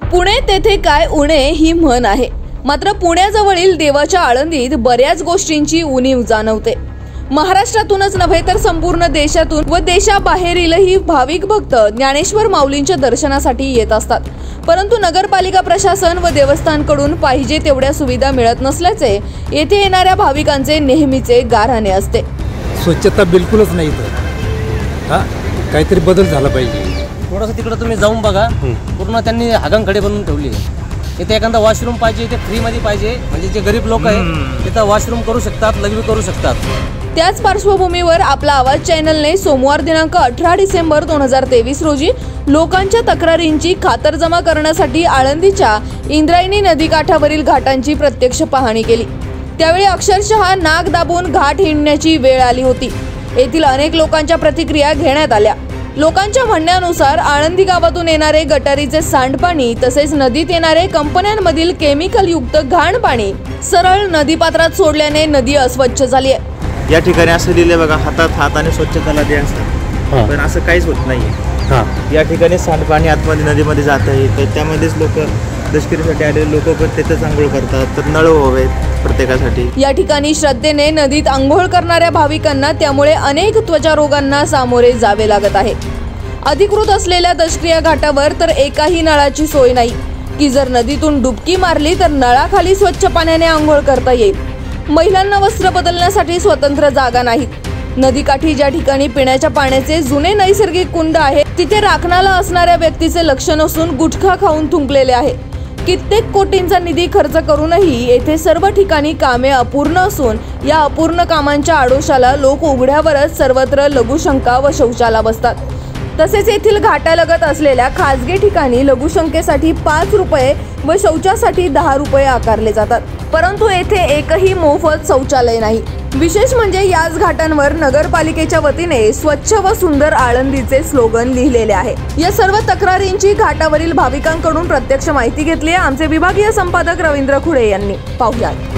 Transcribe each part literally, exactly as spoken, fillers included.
पुणे तेथे काय उणे ही म्हण आहे, मात्र पुण्याजवळील देवाच्या आळंदीत बऱ्याच गोष्टींची उणीव जाणवते। महाराष्ट्रातूनच नव्हे तर संपूर्ण देशातून व देशाबाहेरीलही भाविक भक्त ज्ञानेश्वर माऊलींच्या दर्शनासाठी येत असतात, परंतु नगरपालिका प्रशासन व देवस्थानकडून पाहिजे तेवढ्या सुविधा मिळत नसल्याचे येथे येणाऱ्या भाविकांचे नेहमीचे गाऱ्हाणे असते। स्वच्छता बिलकुलच नाही तर हा काहीतरी बदल झाला पाहिजे। थोडंसं तिकडे तुम्ही जाऊन बघा, पूर्ण त्यांनी हागणखडे बनवून ठेवली आहे। इथे एखादा वॉशरूम पाहिजे, इथे फ्रीमध्ये पाहिजे, म्हणजे जे गरीब लोक आहेत तिथं वॉशरूम करू शकतात, लघवी करू शकतात। त्याच पार्श्वभूमीवर आपला आवाज चॅनलने सोमवार दिनांक अठरा डिसेंबर दोन हजार तेवीस रोजी लोकांच्या तक्रारींची खातरजमा करण्यासाठी आळंदीच्या इंद्रायणी नदीकाठावरील घाटांची प्रत्यक्ष पाहणी केली। त्यावेळी अक्षरशः नाक दाबून घाट हिंडण्याची वेळ आली होती। येथील अनेक लोकांच्या प्रतिक्रिया घेण्यात आल्या। लोकांच्या म्हणण्यानुसार आळंदी गावातून येणारे गटारीचे सांडपाणी तसेच नदीत येणारे कंपन्यांमधील केमिकल युक्त घाण पाणी सरळ नदीपात्रात सोडल्याने नदी अस्वच्छ झाली आहे। या ठिकाणी असं लिहिले बघा, हातात हाताने स्वच्छताला द्या असतात, पण असं काहीच होत नाहीये। या ठिकाणी सांडपाणी आतमध्ये नदीमध्ये जात आहे, तर त्यामध्येच लोक दशकिरीसाठी आलेले लोक पण तिथेच आंघोळ करतात, तर नळ हवेत प्रत्येकासाठी। या ठिकाणी श्रद्धेने नदीत आंघोळ करणाऱ्या भाविकांना त्यामुळे अनेक त्वचा रोगांना सामोरे जावे लागत आहे। अधिकृत असलेल्या दशक्रिया घाटावर तर एकाही नळाची सोय नाही की जर नदीतून डुबकी मारली तर नळाखाली स्वच्छ पाण्याने आंघोळ करता येईल। महिलांना वस्त्र बदलण्यासाठी स्वतंत्र जागा नाहीत। नदीकाठी ज्या ठिकाणी पिण्याच्या पाण्याचे जुने नैसर्गिक कुंड आहे तिथे राखणाला असणाऱ्या व्यक्तीचे लक्ष नसून गुटखा खाऊन थुंकलेले आहे। कित्येक कोटींचा निधी खर्च करूनही येथे सर्व ठिकाणी कामे अपूर्ण असून या अपूर्ण कामांच्या आडोशाला लोक उघड्यावरच सर्वत्र लघुशंका व शौचाला बसतात। तसेच येथील घाटालगत असलेल्या खासगी ठिकाणी लघुशंकेसाठी पाच रुपये व शौचासाठी दहा रुपये आकारले जातात, परंतु येथे एकही मोफत शौचालय नाही। विशेष म्हणजे याच घाटांवर नगरपालिकेच्या वतीने स्वच्छ व सुंदर आळंदीचे स्लोगन लिहिलेले आहे। या सर्व तक्रारींची घाटावरील भाविकांकडून प्रत्यक्ष माहिती घेतली आहे आमचे विभागीय संपादक रवींद्र खुडे यांनी। पाहुयात।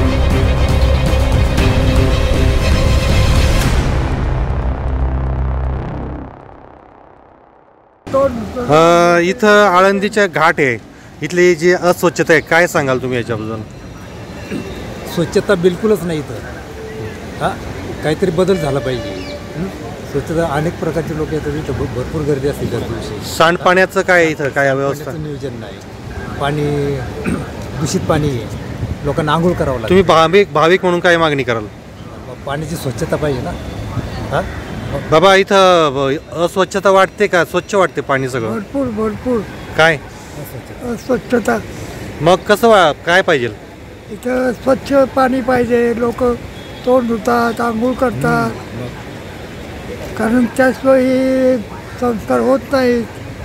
इथं आळंदीच्या घाट आहे, इथली जी अस्वच्छता आहे काय सांगाल तुम्ही याच्याबद्दल? स्वच्छता बिलकुलच नाही तर हा काहीतरी बदल झाला पाहिजे। स्वच्छता अनेक प्रकारचे लोक येतात, इथं भरपूर गर्दी असते दर दिवशी। सांडपाण्याचं काय इथं काय व्यवस्था? नियोजन नाही, पाणी दूषित पाणी आहे, लोकांना आंघोळ करावं लागतं। तुम्ही भाविक भाविक म्हणून काय मागणी कराल? पाण्याची स्वच्छता पाहिजे ना। हा बाबा, इथं अस्वच्छता वाटते का स्वच्छ वाटते पाणी सगळं? भरपूर भरपूर काय स्वच्छता। मग कसं वा काय पाहिजे? इथं स्वच्छ पाणी पाहिजे, लोक तोंड धुतात, आंघोळ करतात, कारण त्याशिवाय हे संस्कार होत नाहीत।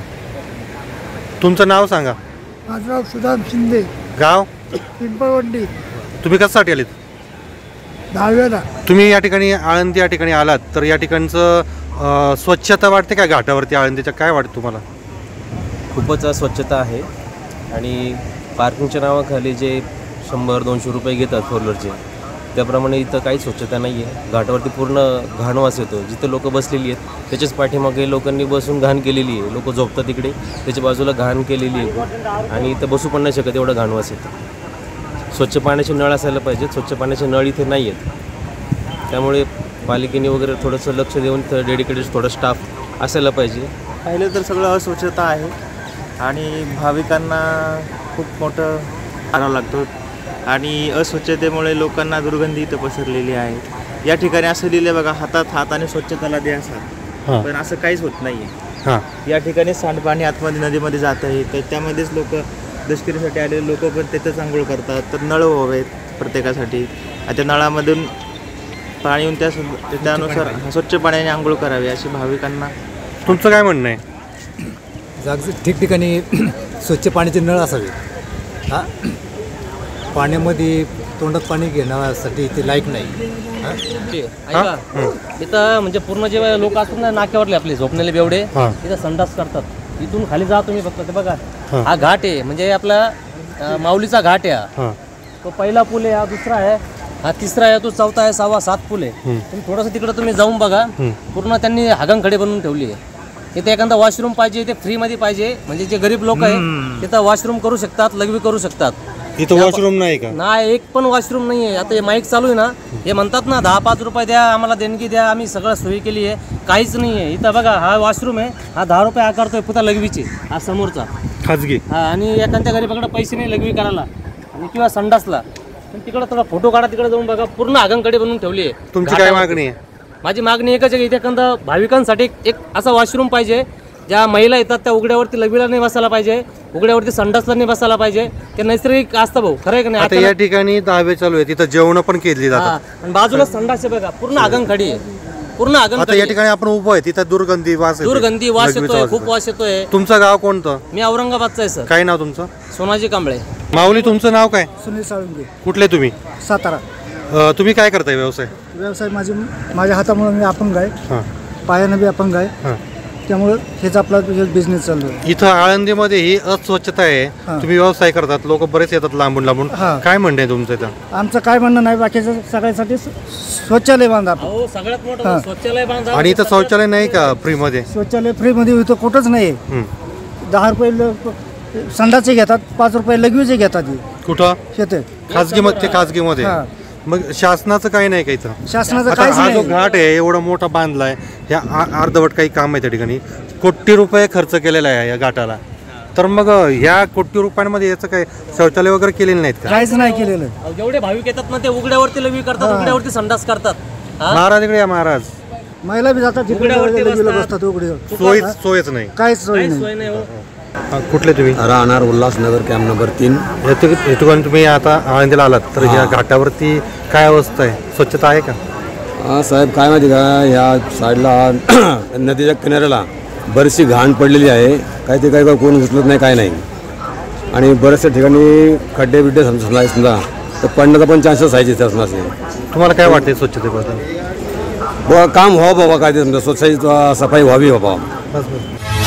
तुमचं नाव सांगा? माझं नाव सुदाम शिंदे, गाव पिंपळवंडी। तुम्ही कशासाठी आलेत? दहाव्याला। तुम्ही या ठिकाणी आळंदी या ठिकाणी आलात तर या ठिकाणचं स्वच्छता वाटते का घाटावरती आळंदीच्या? काय वाटतं तुम्हाला? खूपच स्वच्छता आहे आणि पार्किंगच्या नावाखाली जे शंभर दोनशे रुपये घेतात फोर व्हीलरचे, त्याप्रमाणे इथं काही स्वच्छता नाही आहे। घाटावरती पूर्ण घाणवास येतो, जिथं लोक बसलेली आहेत त्याच्याच पाठीमागे लोकांनी बसून घाण केलेली आहे। लोक झोपतात तिकडे, त्याच्या बाजूला घाण केलेली आहे आणि इथं बसू पण नाही शकत, एवढं घाणवास येतं। स्वच्छ पाण्याचे नळ असायला पाहिजेत, स्वच्छ पाण्याचे नळ इथे नाही आहेत, त्यामुळे पालिकेने वगैरे थोडंसं लक्ष देऊन डेडिकेटेड थोडं स्टाफ असायला पाहिजे। पाहिलं तर सगळं अस्वच्छता आहे आणि भाविकांना खूप मोठं करावं लागतं आणि अस्वच्छतेमुळे लोकांना दुर्गंधी इथं पसरलेली आहे। या ठिकाणी असं लिहिले बघा, हातात हाताने स्वच्छताला द्या असतात, पण असं काहीच होत नाहीये। या ठिकाणी सांडपाणी आतमध्ये नदीमध्ये जात आहे, तर त्यामध्येच लोक दशकिरीसाठी आलेले लोक पण तिथेच आंघोळ करतात, तर नळ हवेत प्रत्येकासाठी। त्या नळामधून पाणी येऊन त्या त्यानुसार स्वच्छ पाण्याने आंघोळ करावी अशी भाविकांना। तुमचं काय म्हणणं आहे? जाग ठिकठिकाणी स्वच्छ पाण्याचे नळ असावे। हा पाण्यामध्ये तोंडात पाणी घेण्यासाठी ते लायक नाही। इथं म्हणजे पूर्ण जे लोक असतात ना नाक्यावरले आपले झोपलेले बेवडे, इथं संडास करतात। इथून खाली जा तुम्ही फक्त, ते बघा हा घाट आहे, म्हणजे आपला माऊलीचा घाट आहे। तो पहिला पूल आहे, हा दुसरा आहे, हा तिसरा आहे, तो चौथा आहे, सहावा सात पूल आहे। तुम्ही थोडंसं तिकडे तुम्ही जाऊन बघा, पूर्ण त्यांनी हागणखडे बनवून ठेवली आहे। इथे एखादा वॉशरूम पाहिजे, ते फ्रीमध्ये पाहिजे, म्हणजे जे गरीब लोक आहे तिथं वॉशरूम करू शकतात, लघवी करू शकतात. इथं वॉशरूम नाही का? नाही, एक पण वॉशरूम नाही आहे. आता हे माईक चालू आहे ना, हे म्हणतात ना दहा पाच रुपये द्या आम्हाला, देणगी द्या, आम्ही सगळं सोयी केली आहे, काहीच नाही आहे. इथं बघा हा वॉशरूम आहे, हा दहा रुपये आकारतोय पुता लघवीचे, हा समोरचा खाजगी. हा, आणि एखाद्या गरीबाकडे पैसे नाही लघवी करायला आणि किंवा संडासला, पण तिकडं थोडा फोटो काढा, तिकडे जाऊन बघा, पूर्ण आगंकडे बनवून ठेवली आहे. तुमची काय मागणी आहे? माझी मागणी एकच आहे की इथे एखादा भाविकांसाठी एक असा वॉशरूम पाहिजे, ज्या महिला येतात त्या उघड्यावरती लघवीला नाही बसायला पाहिजे, उघड्यावरती संडासला नाही बसायला पाहिजे. ते नैसर्गिक असतं भाऊ, खरं आहे का नाही? आता या ठिकाणी दहावे चालू आहे, तिथं जेवण पण केली जातात. आणि बाजूला संडास आहे बघा, पूर्ण आगंखडी आहे, पूर्ण आता आगंखडी. या ठिकाणी आपण उभं आहे, तिथं दुर्गंधी वास येतोय. दुर्गंधी वास लघवीचा येतोय, वास खूप येतोय. वास येतोय. तुमचं गाव कोणतं? मी औरंगाबादचा आहे सर. काय नाव तुमचं? सोनाजी कांबळे. माऊली, तुमचं नाव काय? सुनील साळुंगे, कुठले तुम्ही? सातारा. अ, तुम्ही काय करताय व्यवसाय? व्यवसाय माझी माझ्या हातामुळे मी अपंग आहे, हां पायानं बी अपंग आहे, हां. त्यामुळे हेच आपला बिझनेस चालू आहे. इथं आळंदीमध्ये ही अस्वच्छता आहे, हां. तुम्ही व्यवसाय करतात, लोक बरेच येतात लांबून लांबून. हां. काय म्हणणं आहे तुमचं इथं? आमचं काय म्हणणं नाही, बाकीचं सगळ्यासाठी शौचालय बांधा आपण. अहो, सगळ्यात मोठं हां. शौचालय बांधा. आणि इथं शौचालय नाही का फ्रीमध्ये? शौचालय फ्रीमध्ये इथं कुठंच नाही आहे. हं. दहा रुपये ल- संडाचे घेतात, पाच रुपये लघवीचे घेतात. हे कुठं? शेते खाजगी मध्ये? खाजगीमध्ये. हां. मग शासनाचं काही नाही का इथं? शासनाचं आता काहीच हा जो नाही. घाट आहे एवढा मोठा बांधलाय, ह्या आ- अर्धवट काही काम आहे त्या ठिकाणी, कोटी रुपये खर्च केलेला आहे या घाटाला. तर मग ह्या कोटी रुपयांमध्ये याचं काय शौचालय वगैरे केलेले नाहीत का? काहीच नाही केलेलं. अहो, जेवढे भाविक येतात ना ते उघड्यावरती लघवी करतात, हां. उघड्यावरती संडास करतात. हा? महाराज इकडे या, महाराज. महिला बी जातात तिकडे, उघड्यावरती लघवीला बसतात. बसतात उघडे. सोय सोयच नाही. काहीच सोय काहीच नाही. सोय नाही हो. हा, कुठले तुम्ही? राहणार उल्हासनगर कॅम्प नंबर तीन. या ठिकाणी तुम्ही आता आळंदीला आलात, तर ह्या घाटावरती काय अवस्था आहे? स्वच्छता आहे का? हा साहेब, काय माहिती का, ह्या साईडला नदीच्या किनाऱ्याला बरीचशी घाण पडलेली आहे, काय ते काय कोण उचलत नाही, काय नाही. आणि बऱ्याचशा ठिकाणी खड्डे बिड्डे समजा समजा तर पडण्याचा पण चान्सेस आहे तिथे असण्याचे. तुम्हाला काय वाटते स्वच्छतेबद्दल? बाबा काम व्हावं बाबा, काय ते समजा स्वच्छ सफाई व्हावी बाबा. बस बस.